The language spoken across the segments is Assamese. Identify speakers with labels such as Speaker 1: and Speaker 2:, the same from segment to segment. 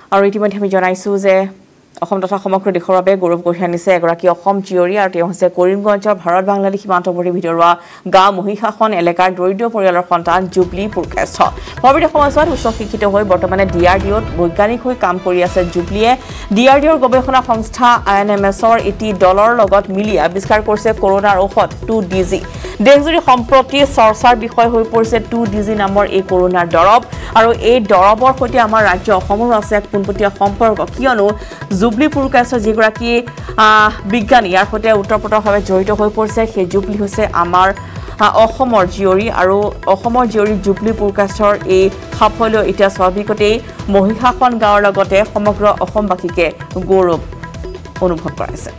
Speaker 1: আৰু ইতিমধ্যে আমি জনাইছো যে অসম তথা সমগ্ৰ দেশৰ বাবে গৌৰৱ কঢ়িয়াই আনিছে এগৰাকী অসম জীয়ৰী আৰু তেওঁ হৈছে কৰিমগঞ্জৰ ভাৰত বাংলাদেশ সীমান্তৱৰ্তী ভিতৰুৱা গাঁও মহিষাখন এলেকাৰ দৰিদ্ৰ পৰিয়ালৰ সন্তান জুবলি পুৰকায়স্থ পৰৱৰ্তী সময়ছোৱাত উচ্চ শিক্ষিত হৈ বৰ্তমানে ডিআৰডিঅ'ত বৈজ্ঞানিক হৈ কাম কৰি আছে জুবলিয়ে ডিআৰডিঅ'ৰ গৱেষণা সংস্থা আইএনএমএছৰ এটি দলৰ লগত মিলি আৱিষ্কাৰ কৰিছে কৰোনাৰ ঔষধ 2DG দেশজুৰি সম্প্ৰতি চৰ্চাৰ বিষয় হৈ পৰিছে 2DG নামৰ এই কৰোনাৰ দৰৱ আৰু এই দৰৱৰ সৈতে আমাৰ ৰাজ্য অসমৰ আছে এক পোনপটীয়া সম্পৰ্ক কিয়নো জুবলি পুৰকায়স্থ যিগৰাকী বিজ্ঞানী ইয়াৰ সৈতে উত্তৰপ্ৰতভাৱে জড়িত হৈ পৰিছে সেই জুবলি হৈছে আমাৰ অসমৰ জীয়ৰী আৰু অসমৰ জীয়ৰী জুবলি পুৰকায়স্থৰ এই সাফল্য এতিয়া স্বাভাৱিকতেই মহিষাখন গাঁৱৰ লগতে সমগ্ৰ অসমবাসীকে গৌৰৱ অনুভৱ কৰাইছে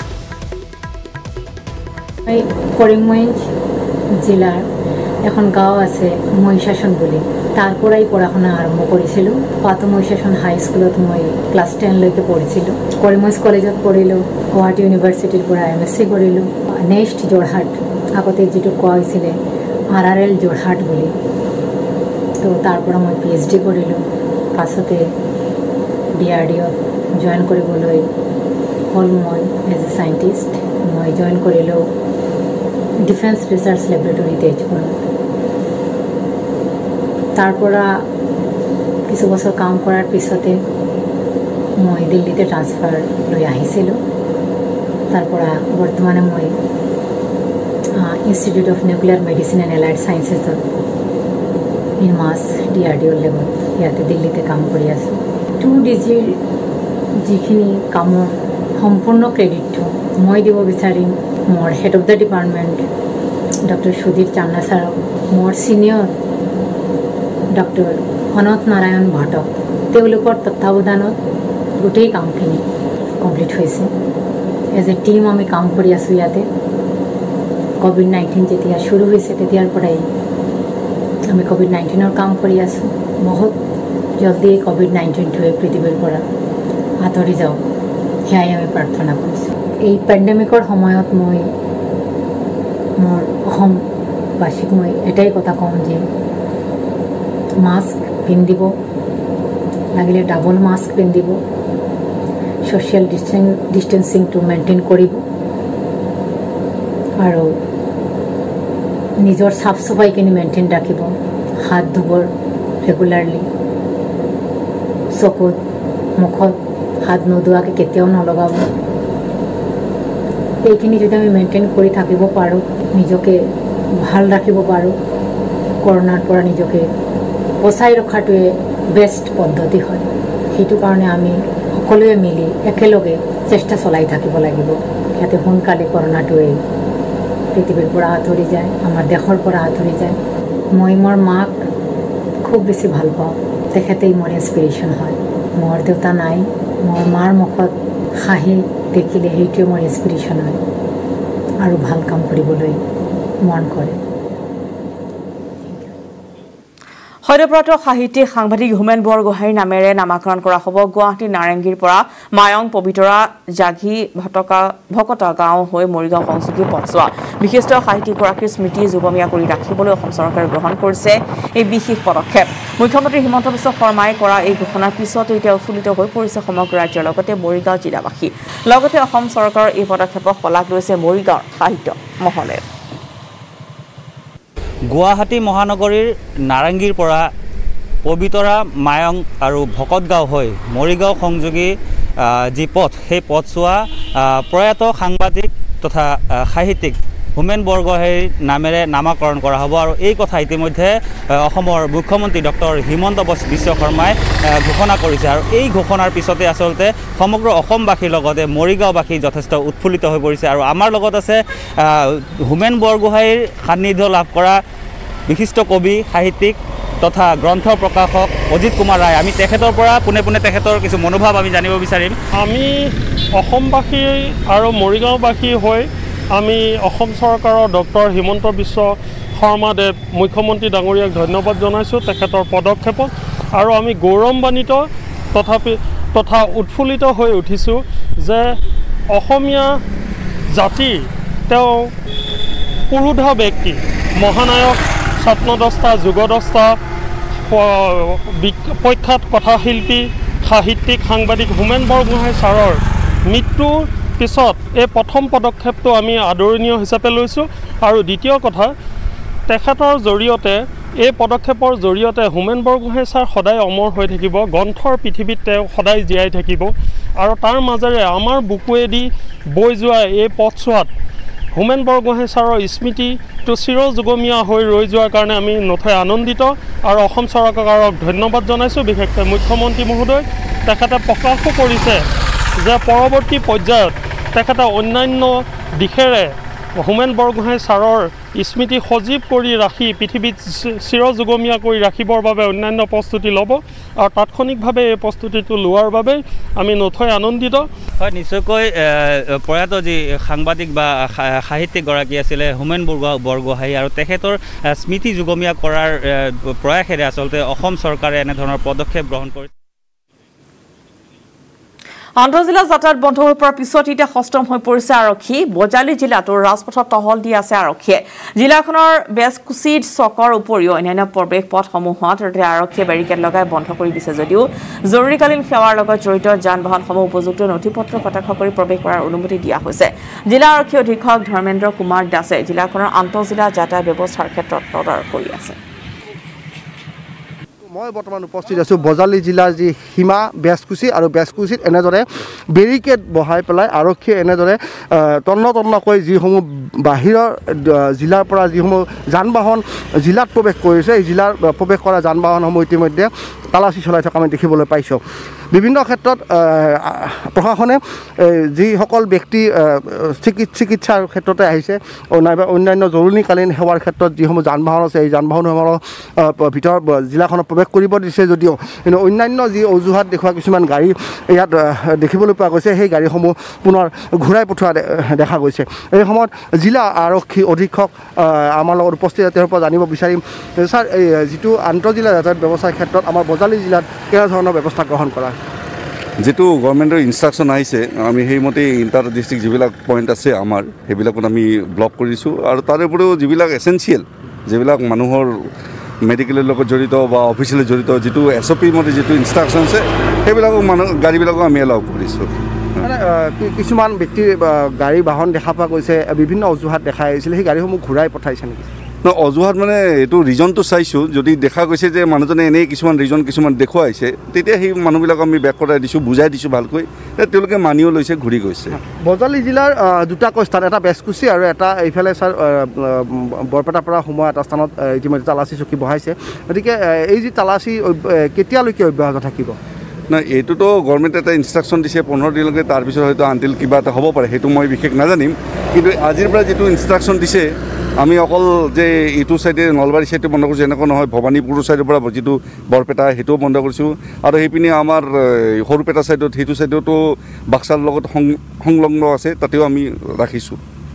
Speaker 2: কৰিমগঞ্জ জিলাৰ এখন গাঁও আছে মহিষাসন বুলি তাৰ পৰাই পঢ়া-শুনা আৰম্ভ কৰিছিলোঁ পাতো মহিষাসন হাই স্কুলত মই ক্লাছ 10 লৈকে পঢ়িছিলোঁ কৰিমগঞ্জ কলেজত পঢ়িলোঁ গুৱাহাটী ইউনিভাৰ্চিটিৰ পৰা MSc কৰিলোঁ নেক্সট যোৰহাট আগতে যেটো কোৱা হৈছিল RRL যোৰহাট বুলি তো তাৰ পৰা মই PhD কৰিলোঁ পাছতে DRDOত জয়েন কৰিবলৈ হ'ল মই এজ এ সায়েন্টিষ্ট মই জয়েন কৰিলোঁ ডিফেন্স ৰিসাৰ্চ ল্যাবৰেটৰী তেজপুৰ তাৰ পৰা কিছু বছৰ কাম কৰাৰ পিছতে মই দিল্লীতে ট্ৰান্সফাৰ লৈ আহিছিলোঁ তাৰ পৰা বৰ্তমানে মই institute of nuclear medicine and allied সায়েন্সেছত ইন মাছ DRDO লেভেল ইয়াতে দিল্লীতে কাম কৰি আছোঁ 2DGৰ যিখিনি কামৰ সম্পূৰ্ণ ক্ৰেডিটটো মই দিব বিচাৰিম মোৰ head of the department doctor Sudhir Channa ছাৰক মোৰ ছিনিয়ৰ ডক্টৰ অনত নাৰায়ণ ভট্টক তেওঁলোকৰ তত্ত্বাৱধানত গোটেই কামখিনি কমপ্লিট হৈছে এজ এ টিম আমি কাম কৰি আছোঁ ইয়াতে COVID-19 যেতিয়া শুরু হয়েছে তেতিয়াৰ পৰাই আমি COVID-19ৰ কাম কৰি আছোঁ বহুত জলদি COVID-19টোৱে পৃথিৱীৰ পৰা আঁতৰি যাওক সেয়াই আমি প্ৰাৰ্থনা কৰিছোঁ এই পেণ্ডেমিকৰ সময়ত মই মোৰ অসমবাসীক মই এটাই কথা কম যে মাস্ক পিন্ধিব লাগিলে ডাবল মাস্ক পিন্ধিব সোশ্যাল ডিষ্টেন্সিংটো মেইনটেইন কৰিব আৰু নিজৰ সাফ সফাইখিনি মেইনটেইন ৰাখিব হাত ধুব ৰেগুলাৰলি চকুত মুখত হাত নোধোৱাকৈ কেতিয়াও নলগাব এইখিনি যদি আমি মেইনটেইন কৰি থাকিব পাৰোঁ নিজকে ভাল ৰাখিব পাৰোঁ কৰোনাৰ পৰা নিজকে বচাই ৰখাটোৱে বেষ্ট পদ্ধতি হয় সেইটো কাৰণে আমি সকলোৱে মিলি একেলগে চেষ্টা চলাই থাকিব লাগিব যাতে সোনকালে কৰোনাটোৱে পৃথিৱীৰ পৰা আঁতৰি যায় আমাৰ দেশৰ পৰা আঁতৰি যায় মই মোৰ মাক খুব বেছি ভাল পাওঁ তেখেতেই মোৰ ইনস্পিৰেশ্যন হয় মোৰ দেউতা নাই মোৰ মাৰ মুখত হাঁহি দেখিলে সেইটোৱে মোৰ ইনস্পিৰেশ্যন হয় আৰু ভাল কাম কৰিবলৈ মন কৰে
Speaker 1: সদ্যপ্ৰাপ্ত সাহিত্যিক সাংবাদিক হোমেন বৰগোহাঁইৰ নামেৰে নামাকৰণ কৰা হ'ব গুৱাহাটী নাৰেংগীৰ পৰা মায়ং পবিতৰা জাগি ভকতা গাঁও হৈ মৰিগাঁও সংযোগী পথছোৱা বিশিষ্ট সাহিত্যিকগৰাকীৰ স্মৃতি যুগমীয়া কৰি ৰাখিবলৈ অসম চৰকাৰে গ্ৰহণ কৰিছে এই বিশেষ পদক্ষেপ মুখ্যমন্ত্ৰী হিমন্ত বিশ্ব শৰ্মাই কৰা এই ঘোষণাৰ পিছতে এতিয়া উৎফুল্লিত হৈ পৰিছে সমগ্ৰ ৰাজ্যৰ লগতে মৰিগাঁও জিলাবাসী লগতে অসম চৰকাৰৰ এই পদক্ষেপক শলাগ লৈছে মৰিগাঁৱৰ সাহিত্য মহলে
Speaker 3: গুৱাহাটী মহানগৰীৰ নাৰেংগীৰ পৰা পবিতৰা মায়ং আৰু ভকতগাঁও হৈ মৰিগাঁও সংযোগী যি পথ সেই পথছোৱা প্ৰয়াত সাংবাদিক তথা সাহিত্যিক হোমেন বৰগোহাঁইৰ নামেৰে নামাকৰণ কৰা হ'ব আৰু এই কথা ইতিমধ্যে অসমৰ মুখ্যমন্ত্ৰী ডক্টৰ হিমন্ত বিশ্ব শৰ্মাই ঘোষণা কৰিছে আৰু এই ঘোষণাৰ পিছতে আচলতে সমগ্ৰ অসমবাসীৰ লগতে মৰিগাঁওবাসী যথেষ্ট উৎফুল্লিত হৈ পৰিছে আৰু আমাৰ লগত আছে হোমেন বৰগোহাঁইৰ সান্নিধ্য লাভ কৰা বিশিষ্ট কবি সাহিত্যিক তথা গ্ৰন্থ প্ৰকাশক অজিত কুমাৰ ৰায় আমি তেখেতৰ পৰা পোনে পোনে তেখেতৰ কিছু মনোভাৱ আমি জানিব বিচাৰিম
Speaker 4: আমি অসমবাসী আৰু মৰিগাঁওবাসী হৈ আমি অসম চৰকাৰৰ ডক্টৰ হিমন্ত বিশ্ব শৰ্মাদেৱ মুখ্যমন্ত্ৰী ডাঙৰীয়াক ধন্যবাদ জনাইছোঁ তেখেতৰ পদক্ষেপক আৰু আমি গৌৰৱান্বিত তথা উৎফুল্লিত হৈ উঠিছোঁ যে অসমীয়া জাতি তেওঁ পুৰুধা ব্যক্তি মহানায়ক স্বপ্নদ্ৰষ্টা যুগদ্ৰষ্টা প্ৰখ্যাত কথাশিল্পী সাহিত্যিক সাংবাদিক হোমেন বৰগোহাঁই ছাৰৰ মৃত্যুৰ পিছত এই প্ৰথম পদক্ষেপটো আমি আদৰণীয় হিচাপে লৈছোঁ। আৰু দ্বিতীয় কথা, তেখেতৰ জৰিয়তে এই পদক্ষেপৰ জৰিয়তে হোমেন বৰগোহাঁই ছাৰ সদায় অমৰ হৈ থাকিব, গ্ৰন্থৰ পৃথিৱীত তেওঁ সদায় জীয়াই থাকিব। আৰু তাৰ মাজেৰে আমাৰ বুকুৱেদি বৈ যোৱা এই পথছোৱাত হোমেন বৰগোহাঁই ছাৰৰ স্মৃতিটো চিৰযুগমীয়া হৈ ৰৈ যোৱাৰ কাৰণে আমি নথৈ আনন্দিত আৰু অসম চৰকাৰক ধন্যবাদ জনাইছোঁ। বিশেষকৈ মুখ্যমন্ত্ৰী মহোদয় তেখেতে প্ৰকাশো কৰিছে যে পৰৱৰ্তী পৰ্যায়ত তেখেতে অন্যান্য দিশেৰে হোমেন বৰগোহাঁই ছাৰৰ স্মৃতি সজীৱ কৰি ৰাখি পৃথিৱীত চিৰযুগমীয়া কৰি ৰাখিবৰ বাবে অন্যান্য প্ৰস্তুতি ল'ব। আৰু তাৎক্ষণিকভাৱে এই প্ৰস্তুতিটো লোৱাৰ বাবে আমি নথৈ আনন্দিত।
Speaker 3: হয়, নিশ্চয়কৈ প্ৰয়াত যি সাংবাদিক বা সাহিত্যিকগৰাকী আছিলে হোমেন বৰগোহাঁই, আৰু তেখেতৰ স্মৃতি যুগমীয়া কৰাৰ প্ৰয়াসেৰে আচলতে অসম চৰকাৰে এনেধৰণৰ পদক্ষেপ গ্ৰহণ কৰিছে।
Speaker 1: আন্তঃজিলা যাতায়াত বন্ধ হৈ পৰাৰ পিছত এতিয়া সষ্টম হৈ পৰিছে আৰক্ষী। বজালী জিলাতো ৰাজপথত টহল দি আছে আৰক্ষীয়ে। জিলাখনৰ বেজকুচি চকৰ উপৰিও অন্যান্য প্ৰৱেশ পথসমূহত আৰক্ষীয়ে বেৰিকেড লগাই বন্ধ কৰি দিছে যদিও জৰুৰীকালীন সেৱাৰ লগত জড়িত যান বাহনসমূহ উপযুক্ত নথিপত্ৰ প্ৰত্যক্ষ কৰি প্ৰৱেশ কৰাৰ অনুমতি দিয়া হৈছে। জিলা আৰক্ষী অধীক্ষক ধৰ্মেন্দ্ৰ কুমাৰ দাসে জিলাখনৰ আন্তঃজিলা যাতায়াত ব্যৱস্থাৰ ক্ষেত্ৰত তদাৰক কৰি আছে।
Speaker 5: মই বৰ্তমান উপস্থিত আছোঁ বজালী জিলাৰ যি সীমা বেজকুচি, আৰু বেজকুচিত এনেদৰে বেৰিকেড বহাই পেলাই আৰক্ষীয়ে এনেদৰে তন্নকৈ যিসমূহ বাহিৰৰ জিলাৰ পৰা যিসমূহ যান বাহন জিলাত প্ৰৱেশ কৰিছে, এই জিলাৰ প্ৰৱেশ কৰা যান বাহনসমূহ ইতিমধ্যে তালাচী চলাই থকা আমি দেখিবলৈ পাইছোঁ। বিভিন্ন ক্ষেত্ৰত প্ৰশাসনে যিসকল ব্যক্তি চিকিৎসাৰ ক্ষেত্ৰতে আহিছে নাইবা অন্যান্য জৰুৰীকালীন সেৱাৰ ক্ষেত্ৰত যিসমূহ যান বাহন আছে, এই যান বাহনসমূহৰ ভিতৰত জিলাখনত প্ৰৱেশ কৰিব দিছে যদিও কিন্তু অন্যান্য যি অজুহাত দেখুওৱা কিছুমান গাড়ী ইয়াত দেখিবলৈ পোৱা গৈছে, সেই গাড়ীসমূহ পুনৰ ঘূৰাই পঠোৱা দেখা গৈছে। এই সময়ত জিলা আৰক্ষী অধীক্ষক আমাৰ লগত উপস্থিত, তেওঁৰ পৰা জানিব বিচাৰিম, ছাৰ এই যিটো আন্তঃজিলা যাতায়াত ব্যৱস্থাৰ ক্ষেত্ৰত আমাৰ বজালী জিলাত কেনেধৰণৰ ব্যৱস্থা গ্ৰহণ কৰা?
Speaker 6: যেটো গভৰ্ণমেণ্টৰ ইনষ্ট্ৰাকশ্যন আহিছে আমি সেইমতে ইণ্টাৰ ডিষ্ট্ৰিক্ট যিবিলাক পইণ্ট আছে আমাৰ সেইবিলাকত আমি ব্লক কৰিছোঁ। আৰু তাৰ উপৰিও যিবিলাক এচেঞ্চিয়েল, যিবিলাক মানুহৰ মেডিকেলৰ লগত জড়িত বা অফিচিয়েলি জড়িত যিটো SOP মতে যিটো ইনষ্ট্ৰাকশ্যন আছে সেইবিলাকক গাড়ীবিলাকক আমি এলাউ কৰিছোঁ।
Speaker 5: মানে কিছুমান ব্যক্তিৰ গাড়ী বাহন দেখা পোৱা গৈছে, বিভিন্ন অজুহাত দেখা আহিছিলে, সেই গাড়ীসমূহ ঘূৰাই পঠাইছে নেকি?
Speaker 6: অজুহাত মানে এইটো ৰিজনটো চাইছোঁ, যদি দেখা গৈছে যে মানুহজনে এনেই কিছুমান ৰিজন কিছুমান দেখুৱাইছে তেতিয়া সেই মানুহবিলাকক আমি বেক কৰাই দিছোঁ, বুজাই দিছোঁ ভালকৈ, তেওঁলোকে মানিও লৈছে, ঘূৰি গৈছে।
Speaker 5: বজালী জিলাৰ দুটাকৈ স্থান, এটা বেজকুচি আৰু এটা এইফালে ছাৰ বৰপেটাৰ পৰা সোমোৱা এটা স্থানত ইতিমধ্যে তালাচী চকী বহাইছে। গতিকে এই যি তালাচী কেতিয়ালৈকে অব্যাহত থাকিব?
Speaker 6: নাই, এইটোতো গভৰ্ণমেণ্টে এটা ইনষ্ট্ৰাকশ্যন দিছে 15 দিনলৈকে, তাৰপিছত হয়তো আনটিল কিবা এটা হ'ব পাৰে, সেইটো মই বিশেষ নাজানিম। কিন্তু আজিৰ পৰা যিটো ইনষ্ট্ৰাকশ্যন দিছে আমি অকল যে এইটো চাইডে নলবাৰী চাইডে বন্ধ কৰিছোঁ এনেকুৱা নহয়, ভৱানীপুৰ চাইডৰ পৰা যিটো বৰপেটা সেইটোও বন্ধ কৰিছোঁ। আৰু সেইপিনে আমাৰ সৰুপেটা চাইডত সেইটো চাইডতো বাক্সাৰ লগত সংলগ্ন আছে, তাতেও আমি ৰাখিছোঁ।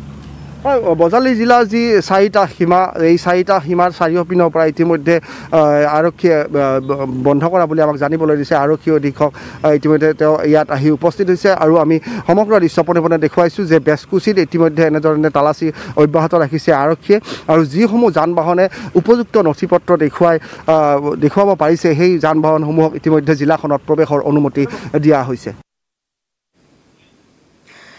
Speaker 5: হয়, বজালী জিলাৰ যি 4টা সীমা, এই 4টা সীমাৰ চাৰিওপিনৰ পৰা ইতিমধ্যে আৰক্ষীয়ে বন্ধ কৰা বুলি আমাক জানিবলৈ দিছে। আৰক্ষী অধীক্ষক ইতিমধ্যে তেওঁ ইয়াত আহি উপস্থিত হৈছে, আৰু আমি সমগ্ৰ দৃশ্য পোনে দেখুৱাইছোঁ যে বেজকুচিত ইতিমধ্যে এনেধৰণে তালাচী অব্যাহত ৰাখিছে আৰক্ষীয়ে, আৰু যিসমূহ যান বাহনে উপযুক্ত নথিপত্ৰ দেখুৱাব পাৰিছে সেই যান বাহনসমূহক ইতিমধ্যে জিলাখনত প্ৰৱেশৰ অনুমতি দিয়া হৈছে।